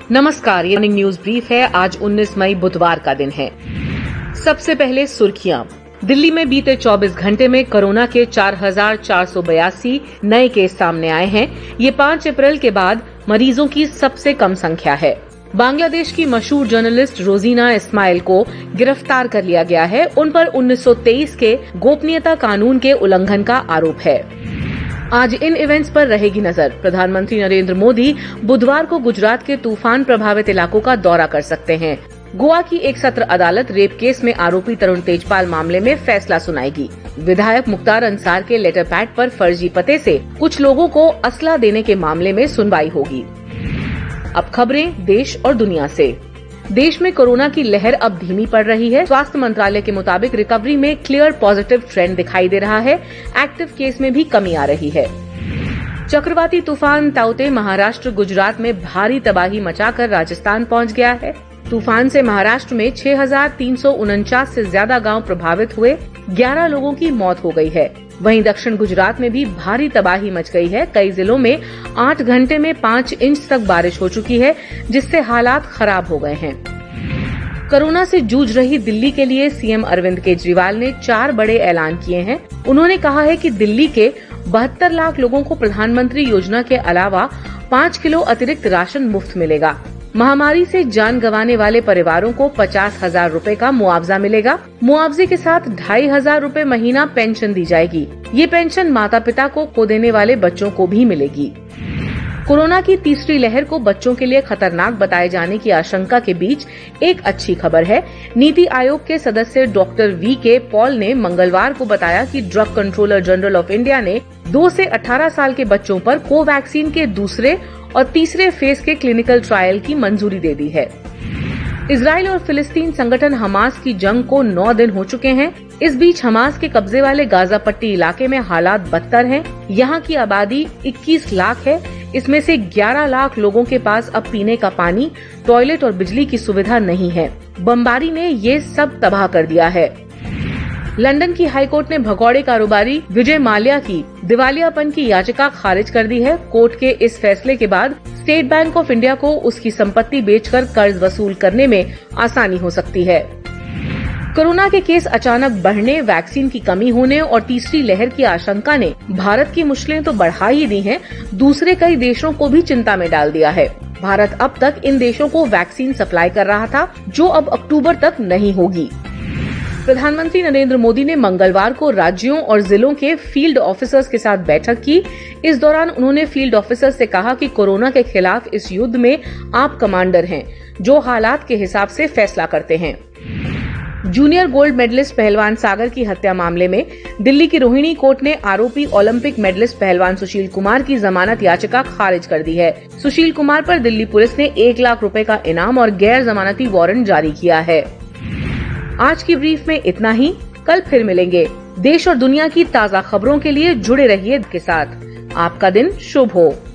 नमस्कार, ये morning news brief है। आज 19 मई बुधवार का दिन है। सबसे पहले सुर्खियां। दिल्ली में बीते 24 घंटे में कोरोना के 4,482 नए केस सामने आए हैं। ये 5 अप्रैल के बाद मरीजों की सबसे कम संख्या है। बांग्लादेश की मशहूर जर्नलिस्ट रोजीना इस्माइल को गिरफ्तार कर लिया गया है। उन पर 1923 के गोपनीयता कानून के उल्लंघन का आरोप है। आज इन इवेंट्स पर रहेगी नजर। प्रधानमंत्री नरेंद्र मोदी बुधवार को गुजरात के तूफान प्रभावित इलाकों का दौरा कर सकते हैं। गोवा की एक सत्र अदालत रेप केस में आरोपी तरुण तेजपाल मामले में फैसला सुनाएगी। विधायक मुख्तार अंसार के लेटर पैड पर फर्जी पते से कुछ लोगों को असला देने के मामले में सुनवाई होगी। अब खबरें देश और दुनिया से। देश में कोरोना की लहर अब धीमी पड़ रही है। स्वास्थ्य मंत्रालय के मुताबिक रिकवरी में क्लियर पॉजिटिव ट्रेंड दिखाई दे रहा है। एक्टिव केस में भी कमी आ रही है। चक्रवाती तूफान ताउते महाराष्ट्र गुजरात में भारी तबाही मचाकर राजस्थान पहुंच गया है। तूफान से महाराष्ट्र में 6,349 से ज्यादा गांव प्रभावित हुए। 11 लोगों की मौत हो गई है। वहीं दक्षिण गुजरात में भी भारी तबाही मच गई है। कई जिलों में 8 घंटे में 5 इंच तक बारिश हो चुकी है, जिससे हालात खराब हो गए हैं। कोरोना से जूझ रही दिल्ली के लिए सीएम अरविंद केजरीवाल ने 4 बड़े ऐलान किए हैं। उन्होंने कहा है कि दिल्ली के 72 लाख लोगों को प्रधानमंत्री योजना के अलावा 5 किलो अतिरिक्त राशन मुफ्त मिलेगा। महामारी से जान गंवाने वाले परिवारों को 50,000 रूपए का मुआवजा मिलेगा। मुआवजे के साथ 2,500 रूपए महीना पेंशन दी जाएगी। ये पेंशन माता पिता को खो देने वाले बच्चों को भी मिलेगी। कोरोना की तीसरी लहर को बच्चों के लिए खतरनाक बताए जाने की आशंका के बीच एक अच्छी खबर है। नीति आयोग के सदस्य डॉक्टर वी.के. पॉल ने मंगलवार को बताया कि drug controller general of India ने 2 से 18 साल के बच्चों पर कोवैक्सीन के दूसरे और तीसरे फेज के क्लिनिकल ट्रायल की मंजूरी दे दी है। इजराइल और फिलिस्तीन संगठन हमास की जंग को 9 दिन हो चुके हैं। इस बीच हमास के कब्जे वाले गाजा पट्टी इलाके में हालात बदतर हैं। यहाँ की आबादी 21 लाख है। इसमें से 11 लाख लोगों के पास अब पीने का पानी, टॉयलेट और बिजली की सुविधा नहीं है। बमबारी ने ये सब तबाह कर दिया है। लंदन की हाईकोर्ट ने भगौड़े कारोबारी विजय माल्या की दिवालियापन की याचिका खारिज कर दी है। कोर्ट के इस फैसले के बाद स्टेट बैंक ऑफ इंडिया को उसकी संपत्ति बेचकर कर्ज वसूल करने में आसानी हो सकती है। कोरोना के केस अचानक बढ़ने, वैक्सीन की कमी होने और तीसरी लहर की आशंका ने भारत की मुश्किलें तो बढ़ा ही दी हैं, दूसरे कई देशों को भी चिंता में डाल दिया है। भारत अब तक इन देशों को वैक्सीन सप्लाई कर रहा था, जो अब अक्टूबर तक नहीं होगी। प्रधानमंत्री नरेंद्र मोदी ने मंगलवार को राज्यों और जिलों के फील्ड ऑफिसर्स के साथ बैठक की। इस दौरान उन्होंने फील्ड ऑफिसर्स से कहा कि कोरोना के खिलाफ इस युद्ध में आप कमांडर हैं, जो हालात के हिसाब से फैसला करते हैं। जूनियर गोल्ड मेडलिस्ट पहलवान सागर की हत्या मामले में दिल्ली की रोहिणी कोर्ट ने आरोपी ओलंपिक मेडलिस्ट पहलवान सुशील कुमार की जमानत याचिका खारिज कर दी है। सुशील कुमार पर दिल्ली पुलिस ने 1 लाख रुपए का इनाम और गैर जमानती वारंट जारी किया है। आज की ब्रीफ में इतना ही। कल फिर मिलेंगे। देश और दुनिया की ताज़ा खबरों के लिए जुड़े रहिए के साथ। आपका दिन शुभ हो।